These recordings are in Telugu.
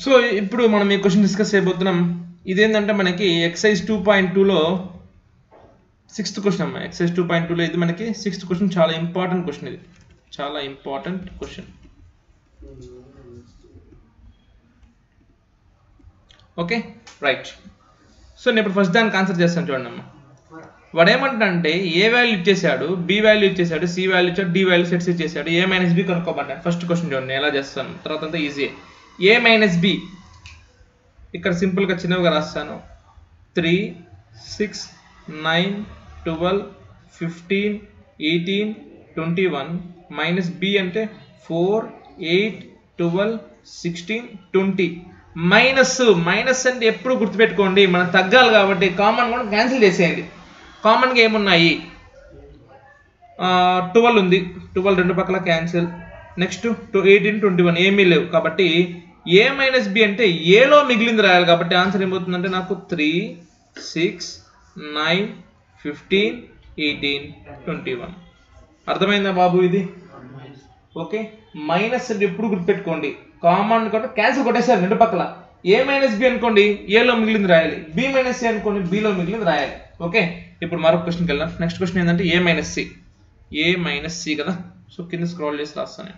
సో ఇప్పుడు మనం ఈ క్వశ్చన్ డిస్కస్ చేయబోతున్నాం. ఇదేంటంటే మనకి ఎక్సైజ్ 2.2లో 6th క్వశ్చన్ అమ్మా. ఎక్సైజ్ 2.2లో ఇది మనకి 6th క్వశ్చన్. చాలా ఇంపార్టెంట్ క్వశ్చన్, ఇది చాలా important question. Okay right. So నేను ఇప్పుడు ఫస్ట్ దానికి ఆన్సర్ చేస్తాను చూడండి అమ్మా. వాడు ఏమంటాడంటే ఏ వాల్యూ ఇచ్చేసాడు, బి వాల్యూ ఇచ్చేసాడు, సి వాల్యూ ఇచ్చాడు, డి వాల్యూ సెట్స్ ఇచ్చేసాడు, ఏ మైనస్ బి కనుక్కోమంటాడు. ఫస్ట్ క్వశ్చన్ చూడండి ఎలా చేస్తాను, తర్వాత అంతా ఈజీ. ఏ మైనస్ బి ఇక్కడ సింపుల్గా చిన్నవిగా రాస్తాను. 3, 6, 9, 12, 15, 18, 21 మైనస్ బి అంటే 4, 8, 12, 16, 20. మైనస్ అంటే ఎప్పుడు గుర్తుపెట్టుకోండి, మనం తగ్గాలి కాబట్టి కామన్ కూడా క్యాన్సిల్ చేసేయండి. కామన్గా ఏమున్నాయి, 12 ఉంది, 12 రెండు పక్కల క్యాన్సిల్. నెక్స్ట్ 18, 21 ఏమీ లేవు కాబట్టి ఏ మైనస్ బి అంటే ఏలో మిగిలింది రాయాలి. కాబట్టి ఆన్సర్ ఏమవుతుందంటే నాకు 3, 6, 9, 15, 18, 21. అర్థమైందా బాబు ఇది? ఓకే. మైనస్ అంటే ఎప్పుడు గుర్తుపెట్టుకోండి, కామన్ కూడా క్యాన్సిల్ కొట్టేసారు రెండు పక్కల. ఏ మైనస్ బి అనుకోండి ఏలో మిగిలింది రాయాలి, బి మైనస్ సి అనుకోండి బిలో మిగిలింది రాయాలి. ఓకే. ఇప్పుడు మరొక క్వశ్చన్కి వెళ్దాం. నెక్స్ట్ క్వశ్చన్ ఏంటంటే A minus C. A minus C కదా. సో కింద స్క్రోల్ చేసి రాస్తాను.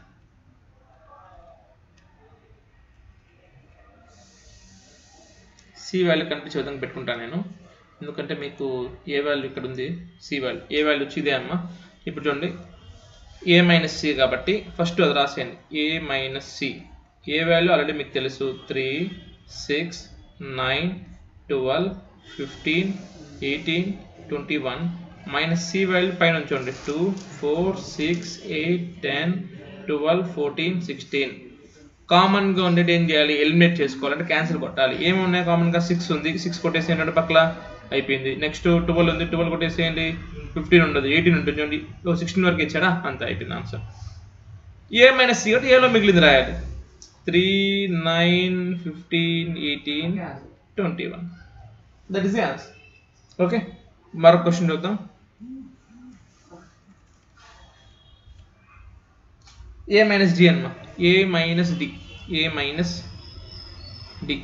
సి వాల్యూ కనిపించే విధంగా పెట్టుకుంటాను నేను, ఎందుకంటే మీకు ఏ వాల్యూ ఇక్కడ ఉంది, సి వాల్యూ, ఏ వాల్యూ వచ్చి ఇదే అమ్మ. ఇప్పుడు చూడండి ఏ మైనస్ సి కాబట్టి ఫస్ట్ అది రాసేయండి. A minus C A value already మీకు తెలుసు, 3, 6, 9, 12, 15, 18, 21 మైనస్ సి వాల్యూ పైన ఉంచండి. 2, 4, 6, 8, 10, 12, 14, 16. కామన్గా ఉండేది ఏం చేయాలి, ఎలిమినేట్ చేసుకోవాలంటే క్యాన్సిల్ కొట్టాలి. ఏమి ఉన్నాయి కామన్గా, 6 ఉంది, 6 కొట్టేసేయండి రెండు పక్కల, అయిపోయింది. నెక్స్ట్ 12 ఉంది, 12 కొట్టేసేయండి, 15 ఉండదు, 18 ఉంటుంది చూడండి. 16 వరకు ఇచ్చాడా, అంత అయిపోయింది ఆన్సర్. ఏ మైనస్ సి కాబట్టి ఏలో మిగిలింది రాయాలి. 3, 9, 15, 18, 21. That is the answer. Okay. మరొక క్వశ్చన్ చూద్దాం. ఏ మైనస్ డి అన్నమా. A minus D, A minus D,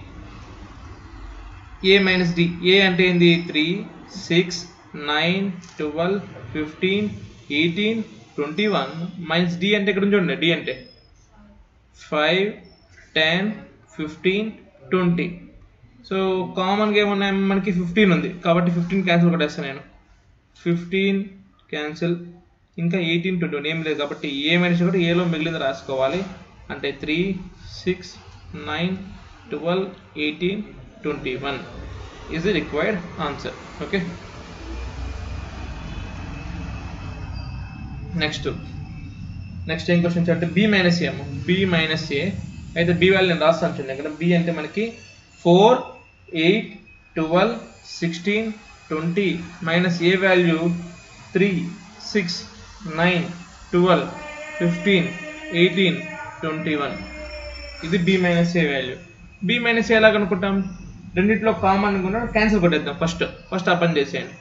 A minus D. A అంటే ఏంది, 3, 6, 9, 12, 15, 18, 21 మైనస్ డి అంటే ఇక్కడ చూడండి, డి అంటే 5, 10, 15, 20. సో కామన్గా ఏమున్నాయి మనకి, 15 ఉంది కాబట్టి 15 క్యాన్సిల్ కొట్టేస్తాను నేను. 15 క్యాన్సిల్, ఇంకా 18, 21 ఏం లేదు కాబట్టి ఏ మైనస్ కూడా ఏలో మిగిలింది రాసుకోవాలి. అంటే 3, 6, 9, 12, 18, 21 is the required answer. Okay. Next ఏం క్వశ్చన్ అంటే B minus A. B minus A అయితే బి వాల్యూ నేను రాస్తాను చూడండి. ఇక్కడ బి అంటే మనకి 4, 8, 12, 16, 20 మైనస్ ఏ వాల్యూ 3, 6, 9, 12, 15, 18, 21. ఇది B minus A value. B minus A ఎలా కనుక్కుంటాం, రెండింటిలో కామన్ కూడా క్యాన్సిల్ కొట్టేద్దాం. ఫస్ట్ ఆ పని చేసేయండి.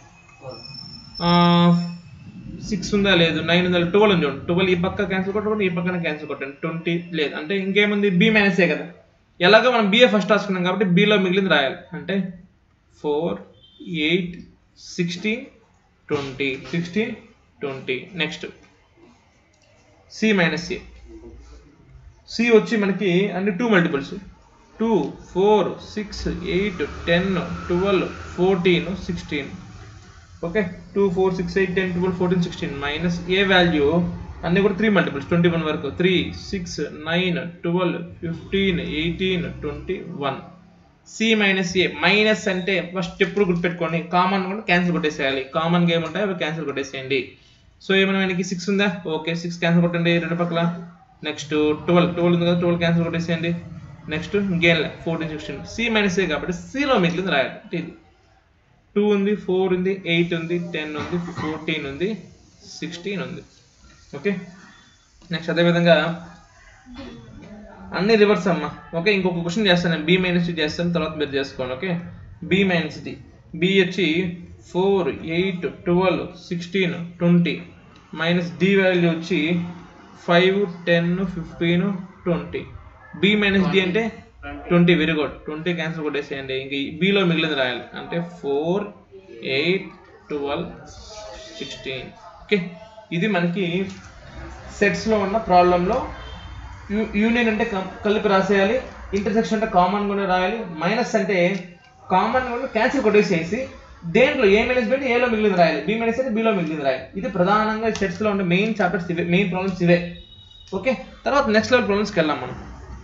6 ఉందా లేదు, 9 ఉందా, 12 ఉంది చూడండి. 12 ఈ పక్క క్యాన్సిల్ కొట్టండి, ఈ పక్కన క్యాన్సిల్ కొట్టండి. 20 లేదు అంటే ఇంకేముంది, బి మైనస్ ఏ కదా. ఎలాగో మనం బిఏ ఫస్ట్ రాసుకున్నాం కాబట్టి బిలో మిగిలింది రాయాలి. అంటే 4, 8, 16, 20, 16, 20. Next C minus A. C వచ్చి మనకి అన్ని 2 multiples, 2, 4, 6, 8, 10, 12, 14, 16. Okay. 2, 4, 6, 8, 10, 12, 14, 16 minus A value అన్నీ కూడా 3 మల్టిపుల్స్ 21 వరకు. 3, 6, 9, 12, 15, 18, 21. C minus A. మైనస్ అంటే ఫస్ట్ ఎప్పుడు గుర్తుపెట్టుకోండి, కామన్ కూడా క్యాన్సిల్ కొట్టేసేయాలి. కామన్గా ఏముంటాయి అవి క్యాన్సిల్ కొట్టేసేయండి. సో ఏమైనా మనకి 6 ఉందా, ఓకే 6 క్యాన్సిల్ కొట్టండి రెండు పక్కల. నెక్స్ట్ 12 ఉంది కదా, 12 క్యాన్సిల్ కొట్టేసేయండి. నెక్స్ట్ ఇంకేం 14, 16. సి మైనస్ ఏ కాబట్టి సిలో మిగిలింది రాయాలి. ఇది 2 ఉంది, 4 ఉంది, 8 ఉంది, 10 ఉంది, 14 ఉంది, 16 ఉంది. ఓకే. నెక్స్ట్ అదేవిధంగా అన్ని రివర్స్ అమ్మా. ఓకే. ఇంకొక క్వశ్చన్ చేస్తాను నేను, బి మైనస్ డి చేస్తాను, తర్వాత మీరు చేసుకోండి. Okay. B minus D. B వచ్చి 4, 8, 12, 16, 20 మైనస్ డి వాల్యూ వచ్చి 5, 10, 15, 20. బి మైనస్ డి అంటే 20 వెరీ గుడ్ 20 క్యాన్సిల్ కొట్టేసేయండి. ఇంక బిలో మిగిలింది రాయాలి అంటే 4 8 12 16. ఓకే, ఇది మనకి సెట్స్లో ఉన్న ప్రాబ్లంలో యూనియన్ అంటే కలిపి రాసేయాలి, ఇంటర్సెక్షన్ అంటే కామన్ కూడా రాయాలి, మైనస్ అంటే కామన్ కూడా క్యాన్సిల్ కొట్టేసేసి దేంట్లో ఏ మైనస్ పెట్టి ఏలో మిగిలింది రాయాలి, బి మైనస్ అయితే బిలో మిగిలింది రాయాలి. ఇది ప్రధానంగా సెట్స్లో ఉండే మెయిన్ చాప్టర్స్ ఇవే, మెయిన్ ప్రాబ్లమ్స్ ఇవే. ఓకే, తర్వాత నెక్స్ట్ లెవెల్ ప్రాబ్లమ్స్కి వెళ్దాం మనం.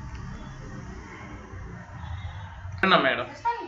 మేడం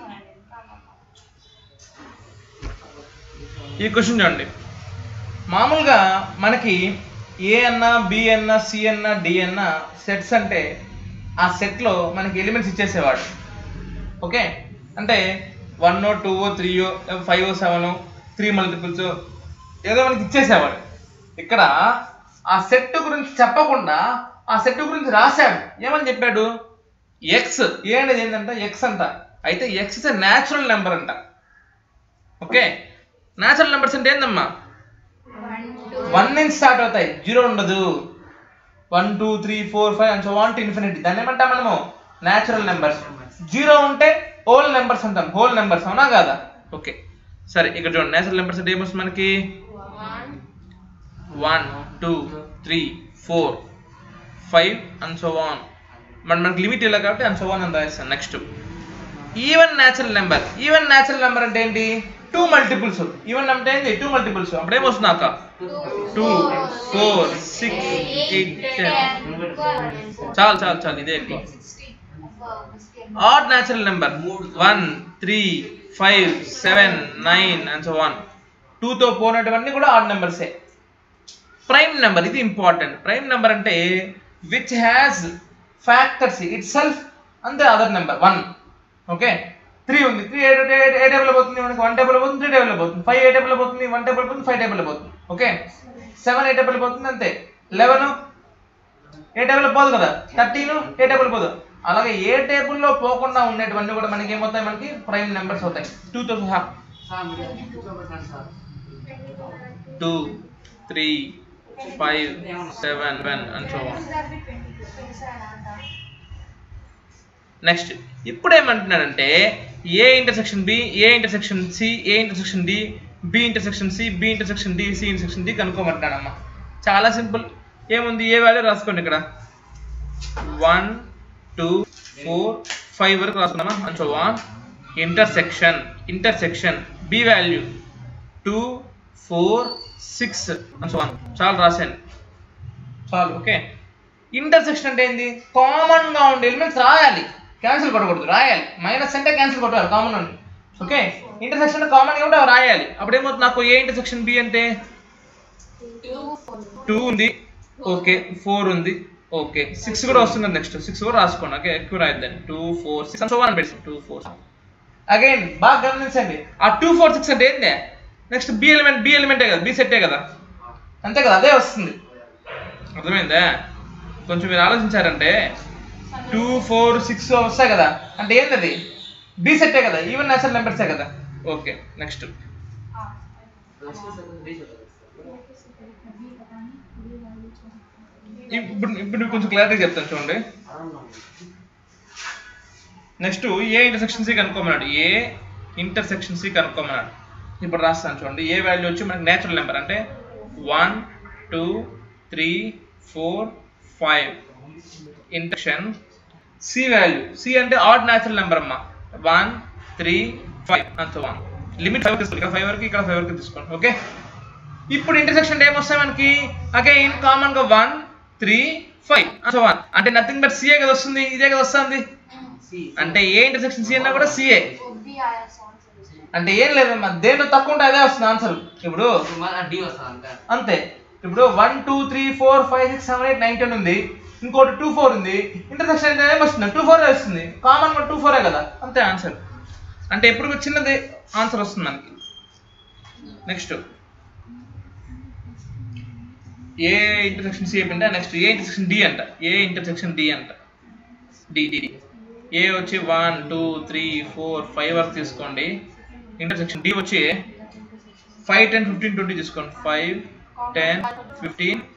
ఈ క్వశ్చన్ చూడండి. మామూలుగా మనకి ఏ అన్నా బి అన్నా సి అన్నా డి అన్నా సెట్స్ అంటే ఆ సెట్లో మనకి ఎలిమెంట్స్ ఇచ్చేసేవాడు. ఓకే, అంటే 1 2 3 5 7 3 మల్టిపుల్స్ ఏదో మనకి ఇచ్చేసేవాడు. ఇక్కడ ఆ సెట్ గురించి చెప్పకుండా ఆ సెట్ గురించి రాశాడు. ఏమని చెప్పాడు? ఎక్స్, ఏ అనేది ఏంటంట ఎక్స్ అంట. అయితే ఎక్స్ ఇస్ న్యాచురల్ నెంబర్ అంట. ఓకే, న్యాచురల్ నెంబర్స్ అంటే ఏందమ్మా? 1 నుంచి స్టార్ట్ అవుతాయి, 0 ఉండదు. 1 2 3 4 5 and so on to infinity. దాన్ని ఏమంటాం మనము? Natural numbers. 0 ఉంటే హోల్ నెంబర్స్ అంటాం, హోల్ నెంబర్స్, అవునా కాదా? ఓకే సరే, ఇక్కడ చూడండి న్యాచురల్ నెంబర్స్ అంటే ఏమొస్తుంది మనకి? 1 2 3 4 5 అండ్ సో ఆన్. మనకి లిమిట్ ఇలా కాబట్టి అండ్ సో ఆన్ అని రాస్తాను. Next even natural number. Even natural number అంటే ఏంటి? 2 మల్టిపుల్స్. ఈవెన్ అంటే ఏంటి? 2 మల్టిపుల్స్. అప్పుడు ఏమొస్తుంది అక్క? 2 4 6 8 10. చాలు చాలు చాలు, ఇదే ఎక్కువ. Odd natural number 1 3 5 7 9 and so on. 2తో పోయినటువన్నీ కూడా ఆడ్ నెంబర్సే. ప్రైమ్ నెంబర్, ఇది ఇంపార్టెంట్. ప్రైమ్ నెంబర్ అంటే which has factors itself and the other number 1. Okay, 3 ఉంది, 3 ఏ టేబుల్ పోతుంది మనకి? 1 టేబుల్ పోతుంది, 3 టేబుల్ పోతుంది. 5 ఏ టేబుల్ పోతుంది? 1 టేబుల్ పోతుంది, 5 టేబుల్ పోతుంది. ఓకే, 7 ఏ టేబుల్ పోతుంది, అంతే. 11 ఏ టేబుల్ పోదు కదా, 13 ఏ టేబుల్ పోదు. అలాగే ఏ టేబుల్లో పోకుండా ఉండేటివన్నీ కూడా మనకి ఏమవుతాయి? మనకి ప్రైమ్ నెంబర్స్ అవుతాయి, 2తో సహా. 2 3 5 7 1 and so on. నెక్స్ట్ ఇప్పుడు ఏమంటున్నాడంటే A intersection B, A intersection C, A intersection D, B intersection C, B intersection D, C intersection D కనుక్కోమంటాడమ్మా. చాలా సింపుల్. ఏముంది? ఏ వాల్యూ రాసుకోండి. ఇక్కడ 1 2 4 5 వరకు రాసుకున్నామా? And so on. Intersection, intersection B value 2 4 6 and so on. చాలు రాశాను, చాలు. ఓకే, ఇంటర్సెక్షన్ అంటే ఏంది? కామన్ గా ఉండే ఎలిమెంట్స్ రాయాలి, క్యాన్సిల్ కొట్టకూడదు, రాయాలి. మైనస్ అంటే క్యాన్సిల్ కొట్టాలి, కామన్ ఉంది. ఓకే, ఇంటర్సెక్షన్ కామన్ గా ఉంటే అవి రాయాలి. అప్పుడు ఏమవుతుంది నాకు? ఏ ఇంటర్సెక్షన్ బి అంటే 2 ఉంది, ఓకే, 4 ఉంది, ఓకే, 6 కూడా వస్తుంది. నెక్స్ట్ 6 కూడా రాసుకోండి. ఓకే, ఎక్కువ రాయద్దండి. 2 4 6 అండ్ సో ఆన్ పెట్టి 2 4 అగైన్ బాగా గమనించండి. ఆ 2 4 6 అంటే ఏంటి? నెక్స్ట్ బి ఎలిమెంట్, బి ఎలిమెంటే కదా, బి సెట్టే కదా, అంతే కదా, అదే వస్తుంది. అర్థమైందా? కొంచెం మీరు ఆలోచించారంటే 2 4 6 వస్తాయి కదా, అంటే ఏంటది? బి సెట్టే కదా, ఈవెన్ న్యాచురల్ నెంబర్సే కదా. ఓకే, నెక్స్ట్ ఇప్పుడు కొంచెం క్లారిటీ చెప్తాను చూడండి. నెక్స్ట్ ఏ ఇంటర్సెక్షన్ సి కనుక్కోమన్నాడు. ఏ ఇంటర్సెక్షన్ సి కనుక్కోమన్నాడు. ఇప్పుడు రాస్తాను చూడండి. ఏ వాల్యూ వచ్చి మనకి నేచురల్ నెంబర్ అంటే 1 2 3 4 5. ఇంటర్సెక్షన్ సి వాల్యూ, సి అంటే ఆడ్ న్యాచురల్ నెంబర్ అమ్మా. 1 3 5 అండ్ సో ఆన్. లిమిట్ 5 తీసుకోండి, ఇక్కడ 5 వరకు, ఇక్కడ 5 వరకు తీసుకోండి. ఓకే, ఇప్పుడు ఇంటర్సెక్షన్ ఏమొస్తాయి మనకి? అగైన్ కామన్ గా 1 3 5 అండ్ సో ఆన్. అంటే నథింగ్ బట్ సిఏ కదా వస్తుంది, ఇదే కదా వస్తుంది. అంటే ఏ ఇంటర్సెక్షన్ సి అన్నా కూడా సిఏ. అంటే ఏం లేదమ్మా, దేంట్లో తక్కువ ఉంటే అదే వస్తుంది ఆన్సర్. ఇప్పుడు అంతే. ఇప్పుడు 1 2 3 4 5 6 7 8 9 10 ఉంది, ఇంకోటి 2 4 ఉంది. ఇంటర్సెక్షన్ ఏమొస్తుంది? 2 4 వస్తుంది. కామన్ గా 2 4 కదా, అంతే ఆన్సర్. అంటే ఎప్పుడు చిన్నది ఆన్సర్ వస్తుంది మనకి. నెక్స్ట్ ఏ ఇంటర్సెక్షన్ సి అంటే నెక్స్ట్ ఏ ఇంటర్సెక్షన్ డి అంట. ఏ ఇంటర్సెక్షన్ డి అంట. డి డి ఏ వచ్చి 1 2 3 4 5 వరకు తీసుకోండి. ఇంటర్సెక్షన్ డి వచ్చి 5 10 15 20 తీసుకోండి. 5 10 15